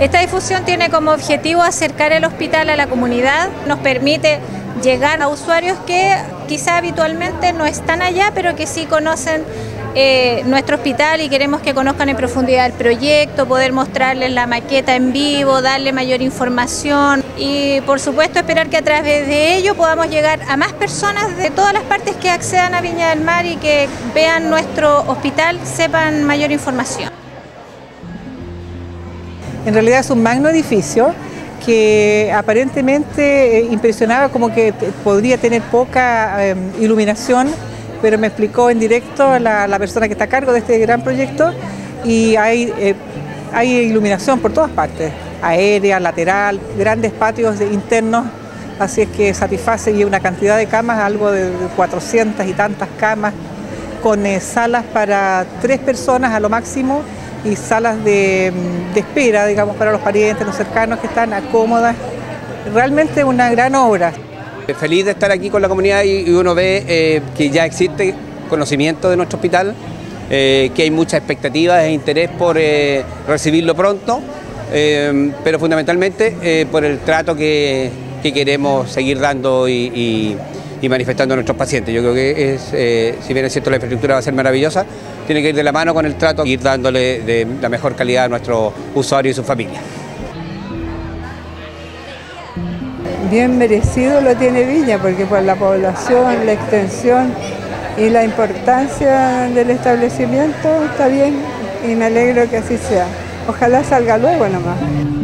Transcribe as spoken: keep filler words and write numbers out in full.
Esta difusión tiene como objetivo acercar el hospital a la comunidad, nos permite llegar a usuarios que quizá habitualmente no están allá, pero que sí conocen eh, nuestro hospital y queremos que conozcan en profundidad el proyecto, poder mostrarles la maqueta en vivo, darle mayor información y por supuesto esperar que a través de ello podamos llegar a más personas de todas las partes que accedan a Viña del Mar y que vean nuestro hospital, sepan mayor información. En realidad es un magno edificio que aparentemente impresionaba como que podría tener poca eh, iluminación, pero me explicó en directo la, la persona que está a cargo de este gran proyecto y hay, eh, hay iluminación por todas partes, aérea, lateral, grandes patios de, internos, así es que satisface y una cantidad de camas, algo de cuatrocientas y tantas camas, con eh, salas para tres personas a lo máximo, y salas de, de espera, digamos, para los parientes, los cercanos que están cómodas. Realmente una gran obra. Feliz de estar aquí con la comunidad y uno ve eh, que ya existe conocimiento de nuestro hospital, eh, que hay muchas expectativas e interés por eh, recibirlo pronto, eh, pero fundamentalmente eh, por el trato que, que queremos seguir dando y, y, y manifestando a nuestros pacientes. Yo creo que es, eh, si bien es cierto la infraestructura va a ser maravillosa, tiene que ir de la mano con el trato y ir dándole de la mejor calidad a nuestros usuarios y sus familias. Bien merecido lo tiene Viña, porque por la población, la extensión y la importancia del establecimiento está bien y me alegro que así sea. Ojalá salga luego nomás.